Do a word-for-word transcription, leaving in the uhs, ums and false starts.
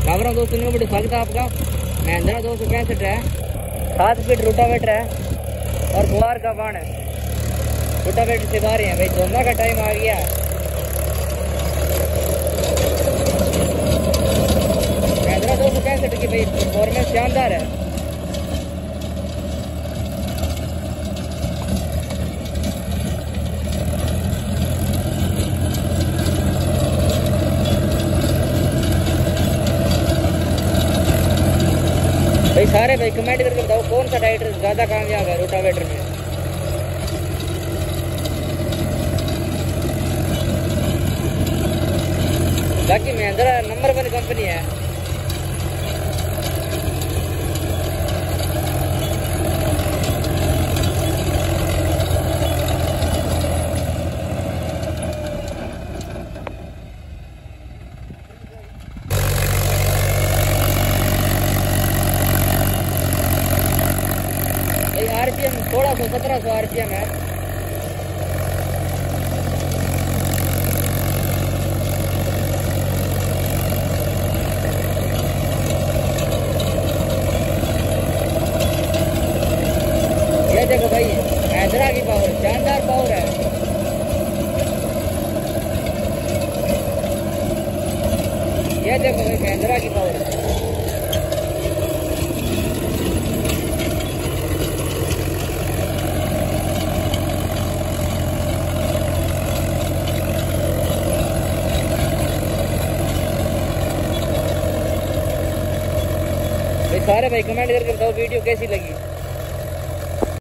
राम राम दोस्तों, new video स्वागत है आपका। महिंद्रा दो सौ पैंसठ है, सात स्पीड रोटावेटर है और गुआर का बाण है। रोटावेटर से बाहर हैं भाई, धोना का टाइम आ गया। महिंद्रा दो सौ पैंसठ की भाई परफॉर्मेंस शानदार है। भाई सारे भाई कमेंट करके बताओ कौन सा ट्रैक्टर ज्यादा कामयाब है रोटावेटर में। बाकी महिंद्रा नंबर वन कंपनी है। आरपीएम सोलह सौ सत्रह सौ आरपीएम है। ये देखो भाई महिंद्रा की पावर, शानदार पावर है। ये देखो भाई महिंद्रा की पावर है। सारे भाई कमेंट करके बताओ वीडियो कैसी लगी।